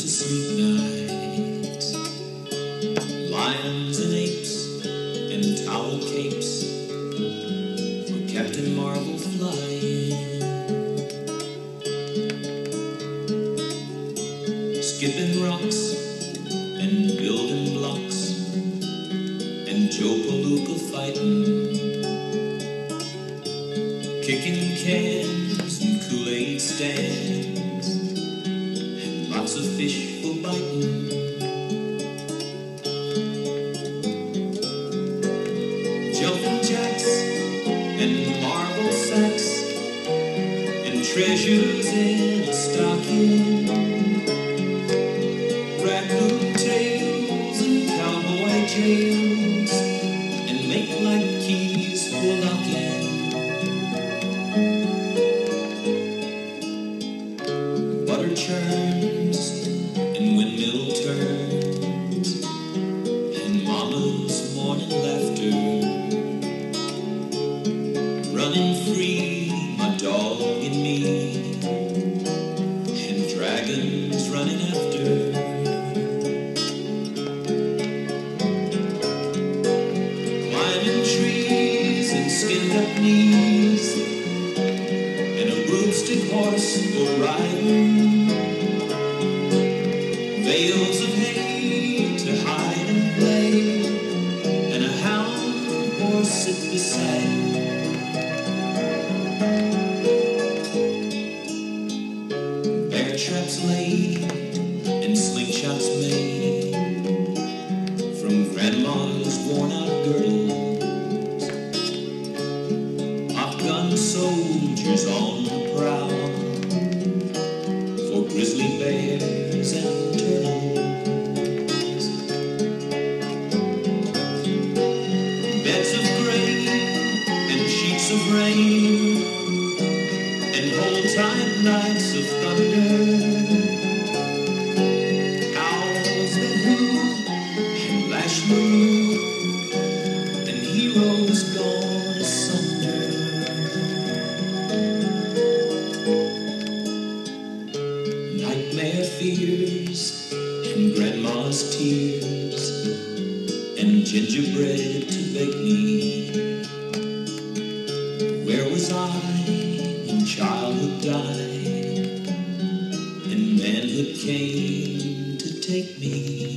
to sleep nights. Lions and apes and towel capes for Captain Marvel flying. Skipping rocks and building blocks and Joe Palooka fighting. Kicking cans and Kool-Aid stands and lots of fish for biting. Jumping jacks and marble sacks and treasures in a stocking. Raccoon tails and cowboy jails and make like keys for locking. Butter churns and windmill turns and mama's morning laughter. Running free, my dog and me, and dragons running after. Climbing trees and skinned up knees and a broomstick horse for riding. Bales of hay to hide and play, and a hound horse sit beside. Bear traps laid and slingshots made from grandma's worn-out girdles. Popgun soldiers on the prowl for grizzly bears and turtles. Beds of grain and sheets of rain and whole-time nights of thunder. Owls that hoo and lash moo and heroes gone asunder. Nightmare fears and grandma's tears and gingerbread to bake me. Where was I when childhood died and manhood came to take me?